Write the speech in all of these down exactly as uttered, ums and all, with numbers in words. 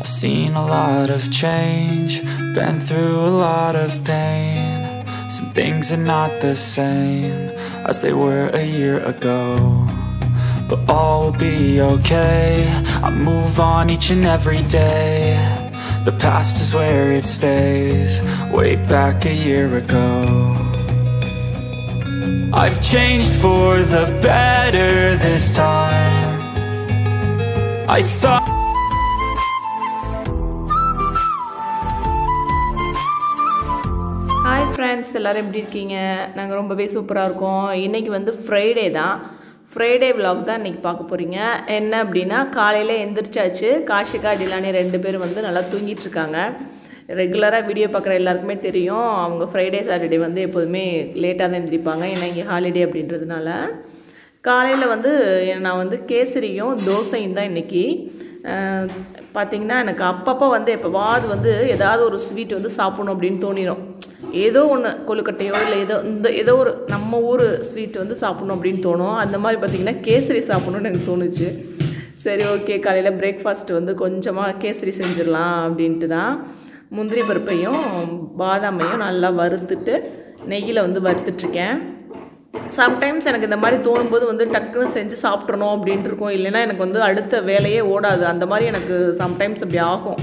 Seen a lot of change, been through a lot of pain. Some things are not the same as they were a year ago, but all will be okay. I move on each and every day. The past is where it stays, way back a year ago. I've changed for the better this time. I thought Hi friends, எல்லாரும் எப்படி இருக்கீங்க? நாங்க ரொம்பவே சூப்பரா இருக்கோம். இன்னைக்கு வந்து Friday தான். ஃப்ரைடே vlog தான் இன்னைக்கு பார்க்க போறீங்க. என்ன அப்படினா காலையில எந்திரச்சாச்சு. காஷிகா டிலானி ரெண்டு பேரும் வந்து நல்லா தூங்கிட்டு இருக்காங்க. ரெகுலரா வீடியோ பார்க்குற எல்லாருக்குமே தெரியும். அவங்க ஃப்ரைடே சாட்டர்டே வந்து எப்போதுமே லேட்டா தான் எந்திரிப்பாங்க. ஏன்னா இங்க ஹாலிடே அப்படின்றதுனால. காலையில வந்து நான் வந்து கேசரியும் தோசையும் தான் இன்னைக்கு பாத்தீங்கன்னா எனக்கு அப்பப்போ வந்து எப்பவாவது வந்து ஏதாவது ஒரு ஸ்வீட் வந்து சாப்பிடணும் அப்படின்னு தோணிரும். ஏதோ ஒன்று கொழுக்கட்டையோ இல்லை ஏதோ இந்த ஏதோ ஒரு நம்ம ஊர் ஸ்வீட் வந்து சாப்பிடணும் அப்படின்னு தோணும். அந்த மாதிரி பார்த்திங்கன்னா கேசரி சாப்பிடணுன்னு எனக்கு தோணுச்சு. சரி ஓகே காலையில் பிரேக்ஃபாஸ்ட் வந்து கொஞ்சமாக கேசரி செஞ்சிடலாம் அப்படின்ட்டு தான் முந்திரி பருப்பையும் பாதாமையும் நல்லா வறுத்துட்டு நெய்யில் வந்து வறுத்துட்ருக்கேன். சம்டைம்ஸ் எனக்கு இந்த மாதிரி தோணும்போது வந்து டக்குன்னு செஞ்சு சாப்பிட்றணும் அப்படின்ட்டு இருக்கும். இல்லைன்னா எனக்கு வந்து அடுத்த வேலையே ஓடாது. அந்த மாதிரி எனக்கு சம்டைம்ஸ் அப்படி ஆகும்.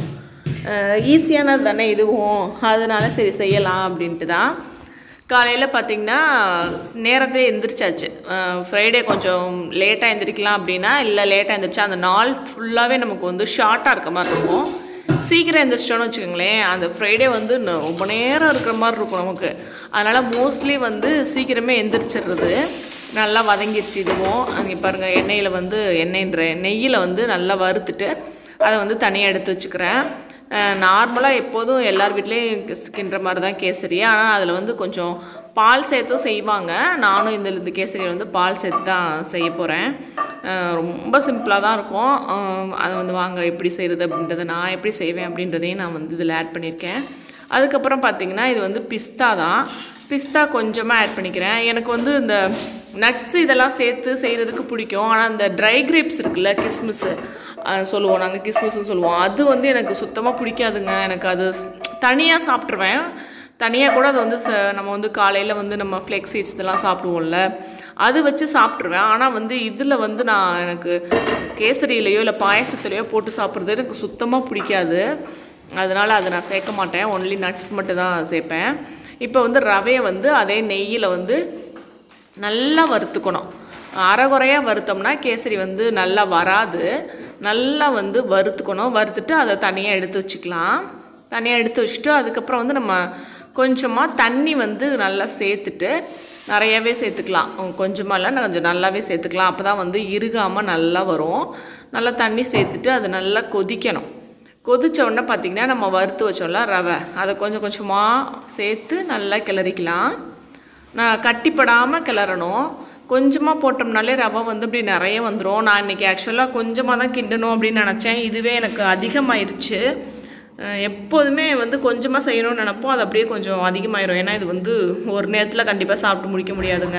ஈஸியானது தானே இதுவும், அதனால சரி செய்யலாம் அப்படின்ட்டு தான். காலையில் பார்த்திங்கன்னா நேரத்தையே எந்திரிச்சாச்சு. ஃப்ரைடே கொஞ்சம் லேட்டாக எழுந்திரிக்கலாம் அப்படின்னா இல்லை லேட்டாக எழுந்திரிச்சா அந்த நாள் ஃபுல்லாகவே நமக்கு வந்து ஷார்ட்டாக இருக்க மாதிரி இருக்கும். சீக்கிரம் எழுந்திரிச்சோன்னு வச்சுக்கோங்களேன் அந்த ஃப்ரைடே வந்து ரொம்ப நேரம் இருக்கிற மாதிரி இருக்கும் நமக்கு. அதனால் மோஸ்ட்லி வந்து சீக்கிரமே எந்திரிச்சிடுறது. நல்லா வதங்கிடுச்சு இதுவும். அங்கே பாருங்கள் எண்ணெயில் வந்து எண்ணெய்ன்ற நெய்யில் வந்து நல்லா வறுத்துட்டு அதை வந்து தனியாக எடுத்து வச்சுக்கிறேன். நார்மலாக எப்போதும் எல்லார் வீட்லேயும் கிண்டுற மாதிரி தான் கேசரி. ஆனால் அதில் வந்து கொஞ்சம் பால் சேர்த்தும் செய்வாங்க. நானும் இந்த இந்த கேசரியை வந்து பால் சேர்த்து தான் செய்ய போகிறேன். ரொம்ப சிம்பிளாக தான் இருக்கும். அதை வந்து வாங்க எப்படி செய்கிறது அப்படின்றத நான் எப்படி செய்வேன் அப்படின்றதையும் நான் வந்து இதில் ஆட் பண்ணியிருக்கேன். அதுக்கப்புறம் பார்த்திங்கன்னா இது வந்து பிஸ்தா தான். பிஸ்தா கொஞ்சமாக ஆட் பண்ணிக்கிறேன். எனக்கு வந்து இந்த நட்ஸ் இதெல்லாம் சேர்த்து செய்கிறதுக்கு பிடிக்கும். ஆனால் இந்த ட்ரை கிரேப்ஸ் இருக்குல்ல கிஸ்மிஸ்ஸு சொல்லுவோம் நாங்கள் கிஸ்மிஸ்ன்னு சொல்லுவோம், அது வந்து எனக்கு சுத்தமாக பிடிக்காதுங்க. எனக்கு அது தனியாக சாப்பிட்ருவேன். தனியாக கூட அது வந்து ச நம்ம வந்து காலையில் வந்து நம்ம ஃப்ளெக்ஸ் சீட்ஸ் இதெல்லாம் சாப்பிடுவோம்ல அது வச்சு சாப்பிட்ருவேன். ஆனால் வந்து இதில் வந்து நான் எனக்கு கேசரியிலையோ இல்லை பாயசத்துலையோ போட்டு சாப்பிட்றது எனக்கு சுத்தமாக பிடிக்காது. அதனால் அதை நான் சேர்க்க மாட்டேன். ஒன்லி நட்ஸ் மட்டும் தான் சேர்ப்பேன். இப்போ வந்து ரவையை வந்து அதே நெய்யில் வந்து நல்லா வறுத்துக்கணும். அரைகுறையாக வறுத்தோம்னா கேசரி வந்து நல்லா வராது. நல்லா வந்து வறுத்துக்கணும். வறுத்துட்டு அதை தனியாக எடுத்து வச்சுக்கலாம். தனியாக எடுத்து வச்சுட்டு அதுக்கப்புறம் வந்து நம்ம கொஞ்சமாக தண்ணி வந்து நல்லா சேர்த்துட்டு நிறையாவே சேர்த்துக்கலாம். கொஞ்சமாக இல்லை கொஞ்சம் நல்லாவே சேர்த்துக்கலாம். அப்போ தான் வந்து இறுகாமல் நல்லா வரும். நல்லா தண்ணி சேர்த்துட்டு அது நல்லா கொதிக்கணும். கொதித்த உடனே பார்த்திங்கன்னா நம்ம வறுத்து வச்சோம்ல ரவை அதை கொஞ்சம் கொஞ்சமாக சேர்த்து நல்லா கிளறிக்கலாம். நான் கட்டிப்படாமல் கிளறணும். கொஞ்சமாக போட்டோம்னாலே ரவை வந்து இப்படி நிறைய வந்துடும். நான் இன்றைக்கி ஆக்சுவலாக கொஞ்சமாக தான் கிண்டணும் அப்படின்னு நினச்சேன். இதுவே எனக்கு அதிகமாகிருச்சு. எப்போதுமே வந்து கொஞ்சமாக செய்யணும்னு நினப்போம், அது அப்படியே கொஞ்சம் அதிகமாகிடும். ஏன்னா இது வந்து ஒரு நேரத்தில் கண்டிப்பாக சாப்பிட்டு முடிக்க முடியாதுங்க.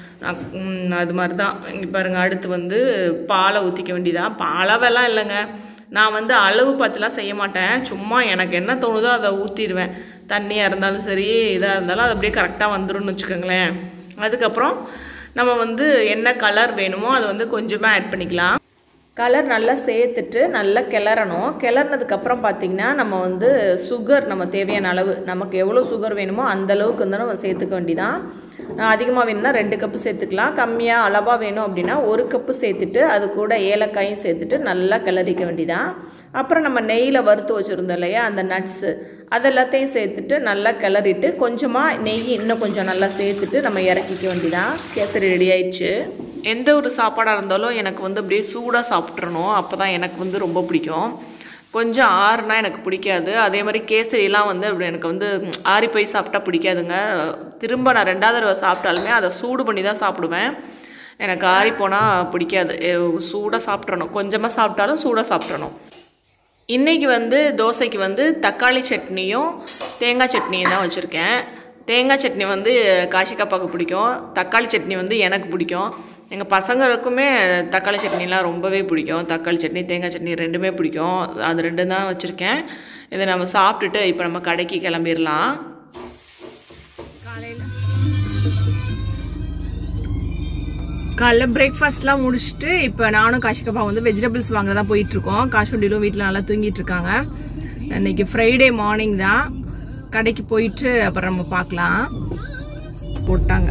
அது மாதிரி தான். இங்கே பாருங்கள் அடுத்து வந்து பாலை ஊற்றிக்க வேண்டியதான். அளவெல்லாம் இல்லைங்க. நான் வந்து அளவு பார்த்துலாம் செய்ய மாட்டேன். சும்மா எனக்கு என்ன தோணுதோ அதை ஊற்றிடுவேன். தண்ணியாக இருந்தாலும் சரி இதாக இருந்தாலும் அது அப்படியே கரெக்டாக வந்துடும்னு வச்சுக்கோங்களேன். அதுக்கப்புறம் நம்ம வந்து என்ன கலர் வேணுமோ அதை வந்து கொஞ்சமாக ஆட் பண்ணிக்கலாம். கலர் நல்லா சேர்த்துட்டு நல்லா கிளறணும். கிளறினதுக்கப்புறம் பார்த்திங்கன்னா நம்ம வந்து சுகர் நம்ம தேவையான அளவு நமக்கு எவ்வளோ சுகர் வேணுமோ அந்தளவுக்கு வந்து நம்ம சேர்த்துக்க வேண்டியதான். அதிகமாக வேணும்னா ரெண்டு கப்பு சேர்த்துக்கலாம். கம்மியாக அளவாக வேணும் அப்படின்னா ஒரு கப்பு சேர்த்துட்டு அது கூட ஏலக்காயும் சேர்த்துட்டு நல்லா கிளறிக்க வேண்டியதான். அப்புறம் நம்ம நெய்யில் வறுத்து வச்சுருந்தோம் இல்லையா அந்த நட்ஸு அது எல்லாத்தையும் சேர்த்துட்டு நல்லா கிளறிட்டு கொஞ்சமாக நெய் இன்னும் கொஞ்சம் நல்லா சேர்த்துட்டு நம்ம இறக்கிக்க வேண்டியதான். கேசரி ரெடி ஆயிடுச்சு. எந்த ஒரு சாப்பாடாக இருந்தாலும் எனக்கு வந்து அப்படியே சூடாக சாப்பிட்றணும். அப்போ தான் எனக்கு வந்து ரொம்ப பிடிக்கும். கொஞ்சம் ஆறுனா எனக்கு பிடிக்காது. அதே மாதிரி கேசரிலாம் வந்து அப்படி எனக்கு வந்து ஆறி போய் சாப்பிட்டா பிடிக்காதுங்க. திரும்ப நான் ரெண்டாவது தடவை சாப்பிட்டாலுமே அதை சூடு பண்ணி தான் சாப்பிடுவேன். எனக்கு ஆறி போனால் பிடிக்காது. சூடாக சாப்பிட்றணும். கொஞ்சமாக சாப்பிட்டாலும் சூடாக சாப்பிட்றணும். இன்றைக்கி வந்து தோசைக்கு வந்து தக்காளி சட்னியும் தேங்காய் சட்னியும் தான் வச்சுருக்கேன். தேங்காய் சட்னி வந்து காஷிகாப்பாவுக்கு பிடிக்கும். தக்காளி சட்னி வந்து எனக்கு பிடிக்கும். எங்கள் பசங்களுக்குமே தக்காளி சட்னிலாம் ரொம்பவே பிடிக்கும். தக்காளி சட்னி தேங்காய் சட்னி ரெண்டுமே பிடிக்கும். அது ரெண்டும் தான் வச்சுருக்கேன். இதை நம்ம சாப்பிட்டுட்டு இப்போ நம்ம கடைக்கு கிளம்பிடலாம். காலையில் காலைல பிரேக்ஃபாஸ்ட்லாம் முடிச்சுட்டு இப்போ நானும் காஷிகப்பா வந்து வெஜிடபிள்ஸ் வாங்க தான் போயிட்டுருக்கோம். காஷுண்டிலும் வீட்டில் நல்லா தூங்கிட்டு இருக்காங்க. இன்னைக்கு ஃப்ரைடே மார்னிங் தான். கடைக்கு போயிட்டு அப்புறம் நம்ம பார்க்கலாம். போட்டாங்க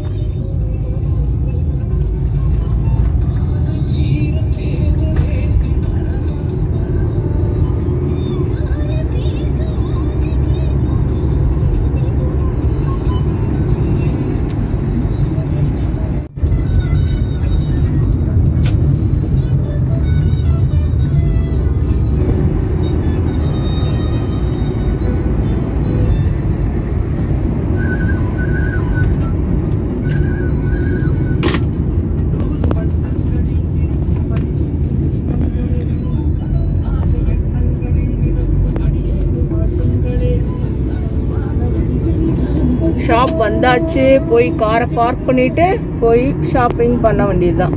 ஷாப் வந்தாச்சு. போய் காரை பார்க் பண்ணிட்டு போய் ஷாப்பிங் பண்ண வேண்டியதுதான்.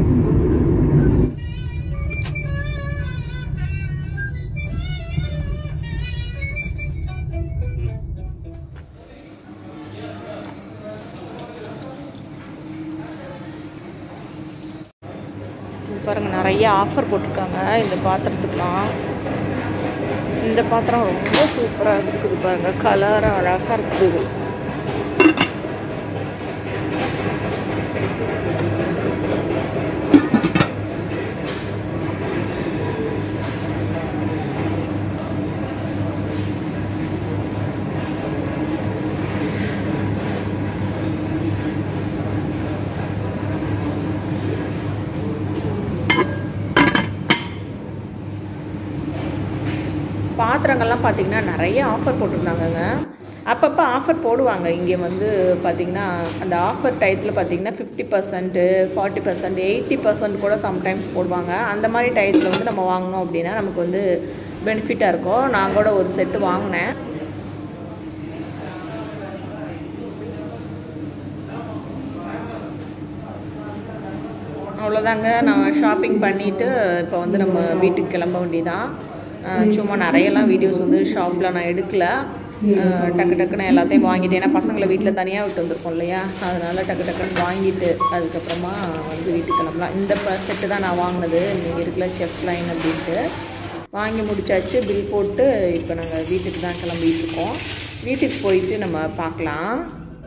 பாருங்க நிறைய ஆஃபர் போட்டிருக்காங்க இந்த பாத்திரத்துக்குலாம். இந்த பாத்திரம் ரொம்ப சூப்பராக இருக்குது பாருங்க. கலராக அழகாக இருக்குது. பாத்திரங்கள்லாம் பார்த்திங்கன்னா நிறைய ஆஃபர் போட்டிருந்தாங்கங்க. அப்பப்போ ஆஃபர் போடுவாங்க. இங்கே வந்து பார்த்திங்கன்னா அந்த ஆஃபர் டயத்தில் பார்த்திங்கன்னா fifty percent forty percent eighty percent கூட சம்டைம்ஸ் போடுவாங்க. அந்த மாதிரி டயத்தில் வந்து நம்ம வாங்கினோம் அப்படின்னா நமக்கு வந்து பெனிஃபிட்டாக இருக்கும். நான் கூட ஒரு செட்டு வாங்கினேன். அவ்வளோதாங்க. நான் ஷாப்பிங் பண்ணிவிட்டு இப்போ வந்து நம்ம வீட்டுக்கு கிளம்ப வேண்டியதான். சும்மா நிறையெல்லாம் வீடியோஸ் வந்து ஷாப்பில் நான் எடுக்கலை. டக்கு டக்குன்னு எல்லாத்தையும் வாங்கிட்டு, ஏன்னா பசங்களை வீட்டில் தனியாக விட்டு வந்திருக்கோம் இல்லையா, அதனால் டக்கு டக்குன்னு வாங்கிட்டு அதுக்கப்புறமா வந்து வீட்டுக்கு கிளம்பலாம். இந்த செட்டு தான் நான் வாங்கினது. நீங்கள் இருக்கல செஃப் லைன் அப்படின்ட்டு வாங்கி முடிச்சாச்சு. பில் போட்டு இப்போ நாங்கள் வீட்டுக்கு தான் கிளம்பிட்டு இருக்கோம். வீட்டுக்கு போயிட்டு நம்ம பார்க்கலாம்.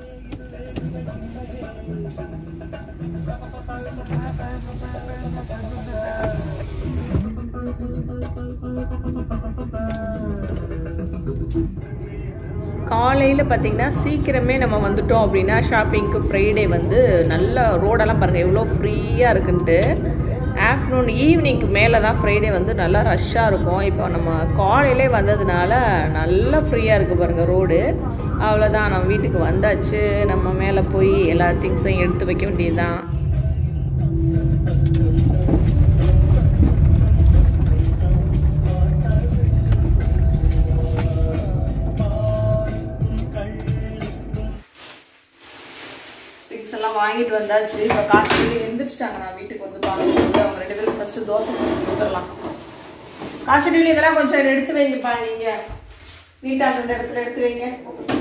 காலையில் பார்த்திங்கன்னா சீக்கிரமே நம்ம வந்துட்டோம் அப்படின்னா ஷாப்பிங்க்கு ஃப்ரைடே வந்து நல்ல ரோடெல்லாம் பாருங்கள் எவ்வளோ ஃப்ரீயாக இருக்குன்ட்டு. ஆஃப்டர்நூன் ஈவினிங்க்கு மேலே தான் ஃப்ரைடே வந்து நல்லா ரஷ்ஷாக இருக்கும். இப்போ நம்ம காலையிலே வந்ததுனால நல்லா ஃப்ரீயாக இருக்குது பாருங்கள் ரோடு. அவ்வளோதான், நம்ம வீட்டுக்கு வந்தாச்சு. நம்ம மேலே போய் எல்லா திங்ஸையும் எடுத்து வைக்க வேண்டியது தான். வாங்கிட்டு வந்தாச்சு. இப்போ காசு எந்திரிச்சிட்டாங்க. நான் வீட்டுக்கு வந்து பார்க்கும்போது அவங்க ரெண்டு பேருக்கு ஃபஸ்ட்டு தோசை கொடுத்துடலாம். காசு டிவி இதெல்லாம் கொஞ்சம் எடுத்து வைங்கப்பா. நீங்கள் நீட்டாக அந்த இடத்துல எடுத்து வைங்க.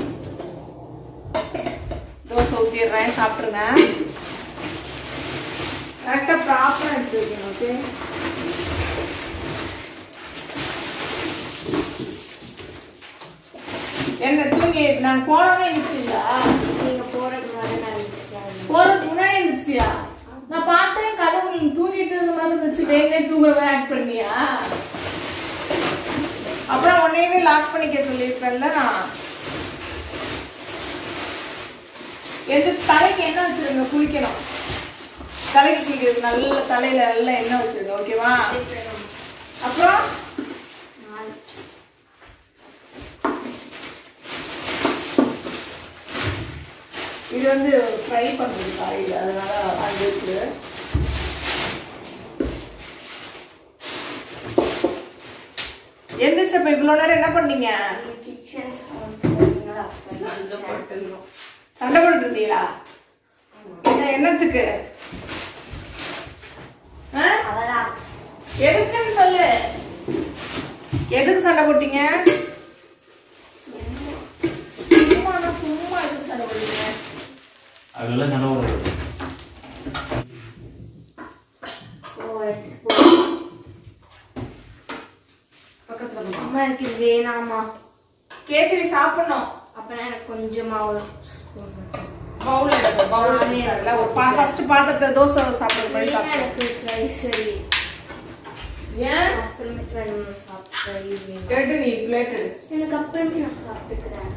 தோசை ஊற்றிடுறேன், சாப்பிட்ருங்க. கரெக்டாக ப்ராப்பராக எடுத்து வைக்கணும். ஓகே, என்ன தூங்கி நான் போனவே இருந்துச்சுங்களா? நீங்கள் போகிறதுக்கு முன்னாடி நான் போறதுக்கு முன்னாடி இருந்துச்சியா? நான் பார்த்தேன் கதவு தூங்கிட்டு இருந்த மாதிரி இருந்துச்சு. வேணே தூங்கவே ஆட் பண்ணியா? அப்புறம் உன்னையவே லாக் பண்ணிக்க சொல்லியிருப்பேன்ல நான். எந்த தலைக்கு என்ன வச்சிருங்க? குளிக்கணும். தலைக்கு குளிக்கிறது நல்ல தலையில நல்ல எண்ணெய் வச்சிருங்க. ஓகேவா? அப்புறம் இது வந்து ஃப்ரை பண்ணுறது காலையில், அதனால அது வச்சு எந்திரிச்சப்ப இவ்வளோ நேரம் என்ன பண்ணீங்க? சண்டை போட்டு இருந்தீங்களா? என்ன என்னத்துக்கு? எதுக்குன்னு சொல்லு. எதுக்கு சண்டை போட்டீங்க? சும்மா சும்மா எதுக்கு சண்டை போட்டீங்க? அதெல்லாம் சண்டை போடுறது. பக்கத்துல அம்மா எனக்கு வேணாமா. கேசரி சாப்பிடணும். அப்பனா எனக்கு கொஞ்சமாவது பவுல் எடுப்போ. பவுல் இல்ல ஒரு ஃபர்ஸ்ட் பாத்திரத்தை தோசை சாப்பிடுற மாதிரி சாப்பிடு. எனக்கு கேசரி ஏன் அப்புறமேட்டு வேணும் சாப்பிடுறேன். எடு நீ பிளேட் எடு. எனக்கு அப்புறமே நான் சாப்பிட்டுக்கிறேன்.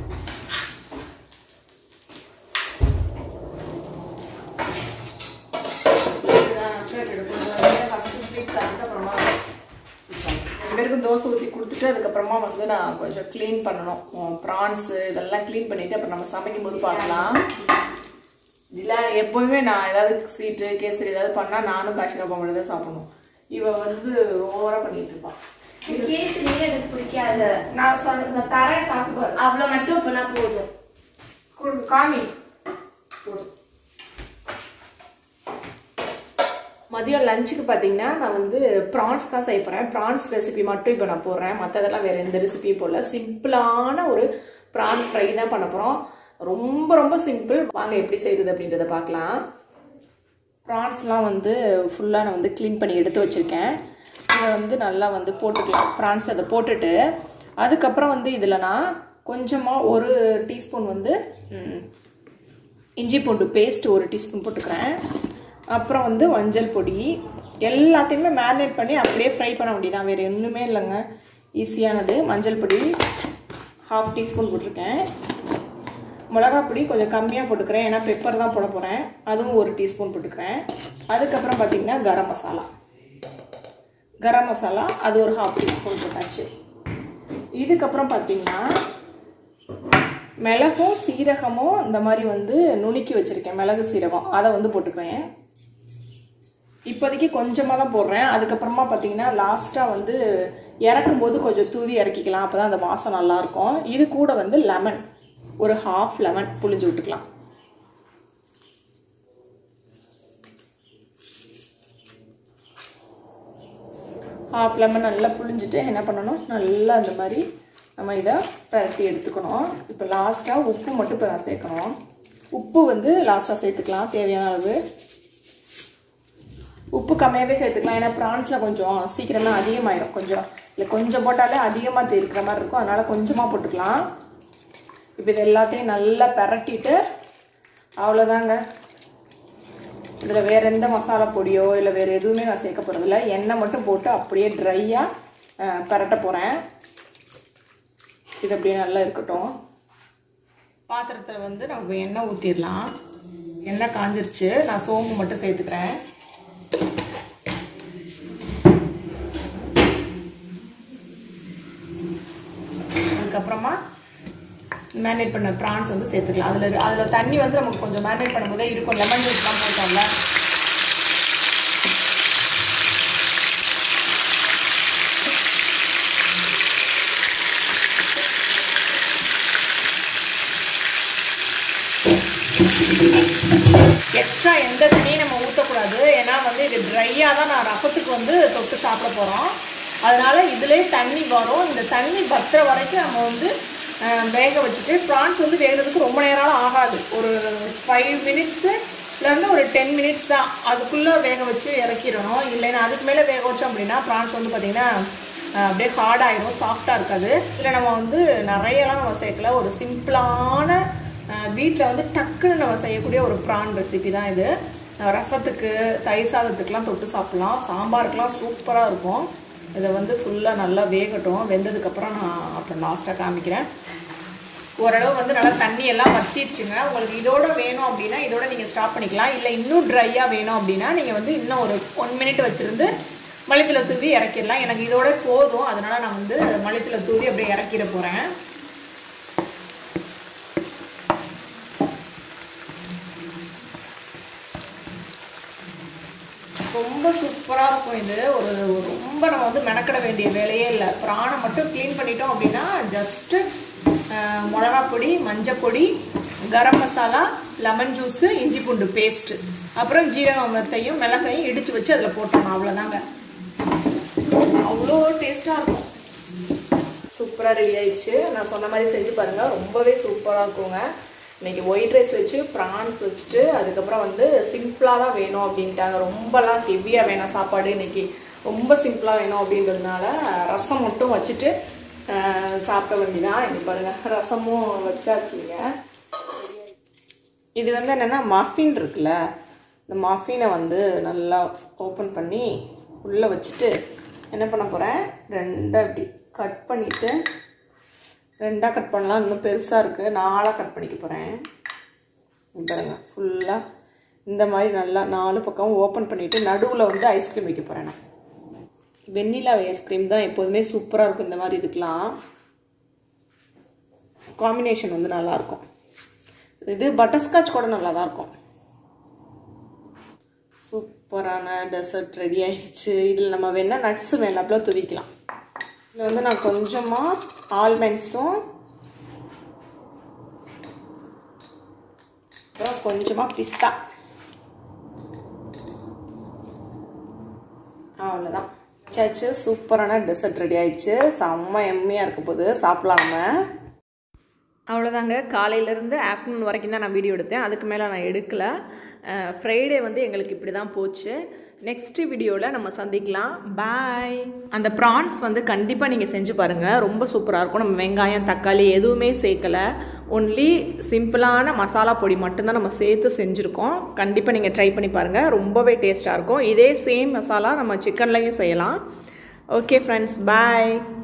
பேருக்கும் தோசை ஊற்றி கொடுத்துட்டு அதுக்கப்புறமா வந்து நான் கொஞ்சம் க்ளீன் பண்ணணும். ப்ரான்ஸு இதெல்லாம் க்ளீன் பண்ணிவிட்டு அப்புறம் நம்ம சமைக்கும் போது பார்க்கலாம். இல்லை எப்போதுமே நான் ஏதாவது ஸ்வீட்டு கேசரி ஏதாவது பண்ணால் நானும் காய்ச்சிக்கா பாம்பு தான் சாப்பிடணும். இவன் வந்து ஓவராக பண்ணிட்டு இருப்பான். கேசரியே எனக்கு பிடிக்காது. நான் நான் தரேன் சாப்பிடுவேன். அவ்வளோ மட்டும் பண்ணா போதும். காமி போதும். மதியம் லஞ்சுக்கு பார்த்தீங்கன்னா நான் வந்து ப்ரான்ஸ் தான் செய்ய போகிறேன். ப்ரான்ஸ் ரெசிபி மட்டும் இப்போ நான் போடுறேன். மற்றதெல்லாம் வேறு எந்த ரெசிபியும் போடல. சிம்பிளான ஒரு ப்ரான் ஃப்ரை தான் பண்ண போகிறோம். ரொம்ப ரொம்ப சிம்பிள். வாங்க எப்படி செய்கிறது அப்படின்றத பார்க்கலாம். ப்ரான்ஸ்லாம் வந்து ஃபுல்லாக நான் வந்து க்ளீன் பண்ணி எடுத்து வச்சுருக்கேன். இதை வந்து நல்லா வந்து போட்டுக்கலாம். ப்ரான்ஸ் அதை போட்டுட்டு அதுக்கப்புறம் வந்து இதில் நான் கொஞ்சமாக ஒரு டீஸ்பூன் வந்து இஞ்சி பூண்டு பேஸ்ட் ஒரு டீஸ்பூன் போட்டுக்கிறேன். அப்புறம் வந்து மஞ்சள் பொடி எல்லாத்தையுமே மேரினேட் பண்ணி அப்படியே ஃப்ரை பண்ண வேண்டியதான். வேறு ஒன்றுமே இல்லைங்க, ஈஸியானது. மஞ்சள் பொடி ஹாஃப் டீஸ்பூன் போட்டிருக்கேன். மிளகா பொடி கொஞ்சம் கம்மியாக போட்டுக்கிறேன், ஏன்னா பெப்பர் தான் போட போகிறேன். அதுவும் ஒரு டீஸ்பூன் போட்டுக்கிறேன். அதுக்கப்புறம் பார்த்திங்கன்னா கரம் மசாலா கரம் மசாலா அது ஒரு ஹாஃப் டீஸ்பூன் போட்டாச்சு. இதுக்கப்புறம் பார்த்திங்கன்னா மிளகும் சீரகமும் இந்த மாதிரி வந்து நுணுக்கி வச்சுருக்கேன். மிளகு சீரகம் அதை வந்து போட்டுக்கிறேன். இப்போதைக்கு கொஞ்சமாக தான் போடுறேன். அதுக்கப்புறமா பார்த்தீங்கன்னா லாஸ்ட்டாக வந்து இறக்கும் போது கொஞ்சம் தூவி இறக்கிக்கலாம். அப்போ தான் அந்த வாசம் நல்லாயிருக்கும். இது கூட வந்து லெமன் ஒரு ஹாஃப் லெமன் புளிஞ்சு விட்டுக்கலாம். ஹாஃப் லெமன் நல்லா புளிஞ்சிட்டு என்ன பண்ணணும், நல்லா அந்த மாதிரி நம்ம இதை பரட்டி எடுத்துக்கணும். இப்போ லாஸ்ட்டாக உப்பு மட்டும் இப்போ நான் சேர்க்கணும். உப்பு வந்து லாஸ்ட்டாக சேர்த்துக்கலாம் தேவையான அளவு. உப்பு கம்மியாகவே சேர்த்துக்கலாம், ஏன்னா ப்ரான்ஸில் கொஞ்சம் சீக்கிரமாக அதிகமாகிடும். கொஞ்சம் இல்லை கொஞ்சம் போட்டாலே அதிகமாக தெரிக்கிற மாதிரி இருக்கும், அதனால் கொஞ்சமாக போட்டுக்கலாம். இப்போ இது எல்லாத்தையும் நல்லா பரட்டிட்டு அவ்வளோதாங்க. இதில் வேறு எந்த மசாலா பொடியோ இல்லை வேறு எதுவுமே நான் சேர்க்க போகிறதில்ல. எண்ணெய் மட்டும் போட்டு அப்படியே ட்ரையாக பரட்ட போகிறேன். இது அப்படியே நல்லா இருக்கட்டும். பாத்திரத்தில் வந்து நம்ம எண்ணெய் ஊற்றிடலாம். எண்ணெய் காஞ்சிருச்சு. நான் சோம்பு மட்டும் சேர்த்துக்கிறேன். அதுக்கப்புறமா மேரினேட் பண்ண ப்ரான்ஸ் வந்து சேர்த்துக்கலாம். அதில் அதில் தண்ணி வந்து நமக்கு கொஞ்சம் மேரினேட் பண்ணும்போதே இருக்கும். லெமன் ஜூஸ்லாம் போட்டோம்ல. எக்ஸ்ட்ரா எந்த தண்ணியும் நம்ம ஊற்றக்கூடாது, ஏன்னா வந்து இது ட்ரையாக தான் நான் ரசத்துக்கு வந்து தொட்டு சாப்பிட போகிறோம். அதனால் இதிலே தண்ணி வரும். இந்த தண்ணி வத்துற வரைக்கும் நம்ம வந்து வேக வச்சுட்டு, ப்ரான்ஸ் வந்து வேகிறதுக்கு ரொம்ப நேரம் ஆகாது. ஒரு ஃபைவ் மினிட்ஸுலேருந்து ஒரு டென் மினிட்ஸ் தான். அதுக்குள்ளே வேக வச்சு இறக்கிடணும். இல்லைன்னா அதுக்கு மேலே வேக வச்சோம் அப்படின்னா ப்ரான்ஸ் வந்து பார்த்திங்கன்னா அப்படியே ஹார்டாகிடும், சாஃப்டாக இருக்காது. இதில் நம்ம வந்து நிறையலாம் நம்ம சேர்க்கல. ஒரு சிம்பிளான வீட்டில் வந்து டக்குன்னு நம்ம செய்யக்கூடிய ஒரு ப்ரான் ரெசிபி தான் இது. ரசத்துக்கு தயிர் சாதத்துக்கெலாம் தொட்டு சாப்பிட்லாம். சாம்பாருக்கெலாம் சூப்பராக இருக்கும். இதை வந்து ஃபுல்லாக நல்லா வேகட்டும். வெந்ததுக்கப்புறம் நான் அப்புறம் லாஸ்ட்டாக காமிக்கிறேன். ஓரளவு வந்து நல்லா தண்ணியெல்லாம் வற்றிடுச்சுங்க. உங்களுக்கு இதோட வேணும் அப்படின்னா இதோட நீங்கள் ஸ்டாப் பண்ணிக்கலாம். இல்லை இன்னும் ட்ரையாக வேணும் அப்படின்னா நீங்கள் வந்து இன்னும் ஒரு ஒன் மினிட் வச்சுருந்து மல்லித்தலை தூவி இறக்கிடலாம். எனக்கு இதோட போதும், அதனால் நான் வந்து மல்லித்தலை தூவி அப்படியே இறக்கிட போகிறேன். ரொம்ப சூப்பராக இருக்கும் இது. ஒரு ரொம்ப நம்ம வந்து மெனக்கிட வேண்டிய வேலையே இல்லை. ப்ரானை மட்டும் க்ளீன் பண்ணிட்டோம் அப்படின்னா ஜஸ்ட்டு மிளகா பொடி, மஞ்சள் பொடி, கரம் மசாலா, லெமன் ஜூஸு, இஞ்சி பூண்டு பேஸ்ட்டு, அப்புறம் ஜீரகத்தையும் மிளகையும் இடித்து வச்சு அதில் போட்டோம். அவ்வளோதாங்க. அவ்வளோ டேஸ்ட்டாக இருக்கும். சூப்பராக ரெடி ஆயிடுச்சு. நான் சொன்ன மாதிரி செஞ்சு பாருங்கள், ரொம்பவே சூப்பராக இருக்குங்க. இன்றைக்கி ஒயிட் ரைஸ் வச்சு ப்ரான்ஸ் வச்சுட்டு அதுக்கப்புறம் வந்து சிம்பிளாக தான் வேணும் அப்படின்ட்டாங்க. ரொம்பலாம் ஹெவியாக வேணாம் சாப்பாடு, இன்றைக்கி ரொம்ப சிம்பிளாக வேணும் அப்படின்றதுனால ரசம் மட்டும் வச்சுட்டு சாப்பிட வேண்டியதான். இங்கே பாருங்கள், ரசமும் வச்சாச்சுங்க. இது வந்து என்னென்னா மஃபின் இருக்குல்ல, இந்த மஃபினை வந்து நல்லா ஓப்பன் பண்ணி உள்ளே வச்சுட்டு என்ன பண்ண போகிறேன், ரெண்டாக இப்படி கட் பண்ணிவிட்டு, ரெண்டாக கட் பண்ணலாம், இன்னும் பெருசாக இருக்குது, நாலாக கட் பண்ணிக்க போகிறேன். பாருங்க, ஃபுல்லாக இந்த மாதிரி நல்லா நாலு பக்கம் ஓப்பன் பண்ணிவிட்டு நடுவில் வந்து ஐஸ்கிரீம் வைக்க போகிறேன். நான் வெண்ணிலா ஐஸ்கிரீம் தான் எப்போதுமே சூப்பராக இருக்கும். இந்த மாதிரி இதுக்கெலாம் காம்பினேஷன் வந்து நல்லாயிருக்கும். இது பட்டர்ஸ்காட்ச் கூட நல்லா தான் இருக்கும். சூப்பரான டெசர்ட் ரெடி ஆயிடுச்சு. இதில் நம்ம வேணால் நட்ஸு வேணாப்பில் துவிக்கலாம். இதில் வந்து நான் கொஞ்சமாக ஆல்மண்ட்ஸும் அப்புறம் கொஞ்சமாக பிஸ்தா, அவ்வளோதான். சாச்சு, சூப்பரான டெசர்ட் ரெடி ஆயிடுச்சு. செம்ம எம்மையாக இருக்க போது, சாப்பிடலாம் நம்ம. அவ்வளோதாங்க. காலையிலேருந்து ஆஃப்டர்நூன் வரைக்கும் தான் நான் வீடியோ எடுத்தேன், அதுக்கு மேலே நான் எடுக்கலை. ஃப்ரைடே வந்து எங்களுக்கு இப்படி தான் போச்சு. நெக்ஸ்ட்டு வீடியோவில் நம்ம சந்திக்கலாம். பாய். அந்த ப்ரான்ஸ் வந்து கண்டிப்பாக நீங்கள் செஞ்சு பாருங்கள், ரொம்ப சூப்பராக இருக்கும். நம்ம வெங்காயம் தக்காளி எதுவுமே சேர்க்கலை, ஒன்லி சிம்பிளான மசாலா பொடி மட்டும்தான் நம்ம சேர்த்து செஞ்சுருக்கோம். கண்டிப்பாக நீங்கள் ட்ரை பண்ணி பாருங்கள், ரொம்பவே டேஸ்ட்டாக இருக்கும். இதே சேம் மசாலா நம்ம சிக்கன்லையும் செய்யலாம். ஓகே ஃப்ரெண்ட்ஸ், பாய்.